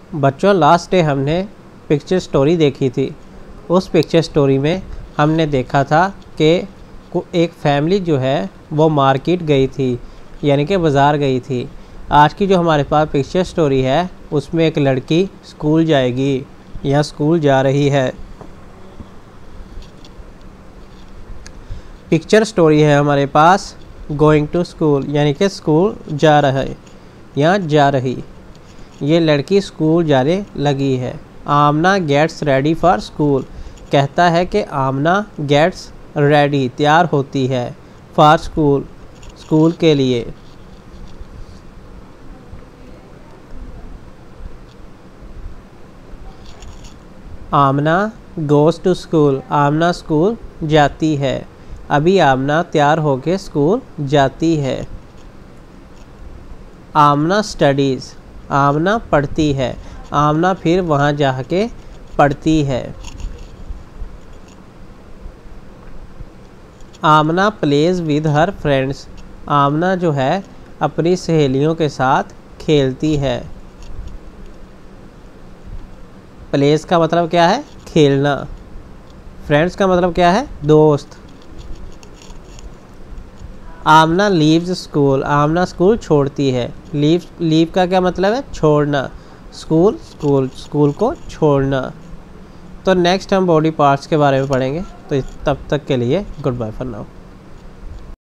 बच्चों, last day हमने picture story देखी थी। उस पिक्चर स्टोरी में हमने देखा था कि एक फैमिली जो है वो मार्केट गई थी, यानी कि बाज़ार गई थी। आज की जो हमारे पास पिक्चर स्टोरी है उसमें एक लड़की स्कूल जाएगी या स्कूल जा रही है। पिक्चर स्टोरी है हमारे पास गोइंग टू स्कूल, यानी कि स्कूल जा रहा है या जा रही। ये लड़की स्कूल जाने लगी है। Amna gets ready for school, कहता है कि आमना गेट्स रेडी, तैयार होती है, फॉर स्कूल, स्कूल के लिए। Amna goes to school, Amna school जाती है। अभी आमना तैयार होके स्कूल जाती है। आमना स्टडीज़, आमना पढ़ती है। आमना फिर वहाँ जाके पढ़ती है। Aamna plays with her friends, Aamna जो है अपनी सहेलियों के साथ खेलती है। प्लेज का मतलब क्या है? खेलना। फ्रेंड्स का मतलब क्या है? दोस्त। आमना लीव्स स्कूल, आमना स्कूल छोड़ती है। लीव का क्या मतलब है? छोड़ना। स्कूल स्कूल को छोड़ना। तो नेक्स्ट हम बॉडी पार्ट्स के बारे में पढ़ेंगे। तो तब तक के लिए गुड बाय फॉर नाउ।